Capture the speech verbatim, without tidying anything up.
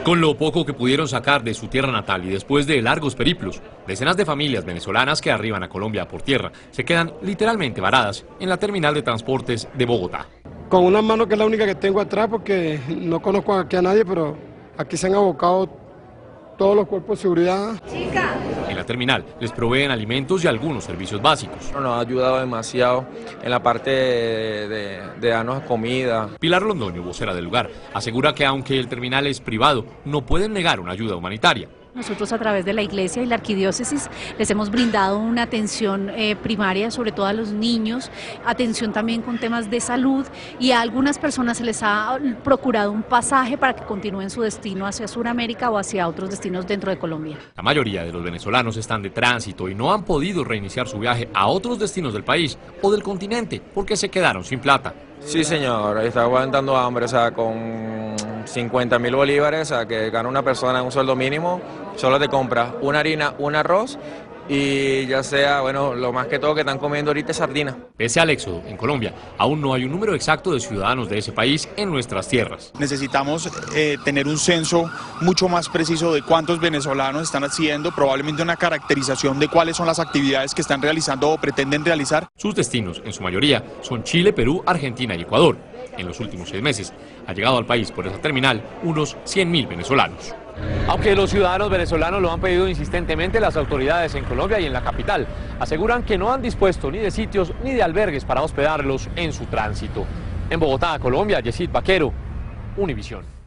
Con lo poco que pudieron sacar de su tierra natal y después de largos periplos, decenas de familias venezolanas que arriban a Colombia por tierra se quedan literalmente varadas en la terminal de transportes de Bogotá. Con una mano que es la única que tengo atrás porque no conozco aquí a nadie, pero aquí se han abocado todos los cuerpos de seguridad. En la terminal les proveen alimentos y algunos servicios básicos. Nos ha ayudado demasiado en la parte de, de, de darnos comida. Pilar Londoño, vocera del lugar, asegura que aunque el terminal es privado, no pueden negar una ayuda humanitaria. Nosotros a través de la iglesia y la arquidiócesis les hemos brindado una atención eh, primaria, sobre todo a los niños, atención también con temas de salud, y a algunas personas se les ha procurado un pasaje para que continúen su destino hacia Sudamérica o hacia otros destinos dentro de Colombia. La mayoría de los venezolanos están de tránsito y no han podido reiniciar su viaje a otros destinos del país o del continente porque se quedaron sin plata. Sí, señor, está aguantando hambre, o sea, con cincuenta mil bolívares, o sea, que gana una persona un sueldo mínimo, solo te compras una harina, un arroz y ya sea, bueno, lo más que todo que están comiendo ahorita es sardina. Pese al éxodo en Colombia, aún no hay un número exacto de ciudadanos de ese país en nuestras tierras. Necesitamos eh, tener un censo mucho más preciso de cuántos venezolanos están haciendo, probablemente una caracterización de cuáles son las actividades que están realizando o pretenden realizar. Sus destinos, en su mayoría, son Chile, Perú, Argentina y Ecuador. En los últimos seis meses, ha llegado al país por esa terminal unos cien mil venezolanos. Aunque los ciudadanos venezolanos lo han pedido insistentemente, las autoridades en Colombia y en la capital aseguran que no han dispuesto ni de sitios ni de albergues para hospedarlos en su tránsito. En Bogotá, Colombia, Yesid Vaquero, Univisión.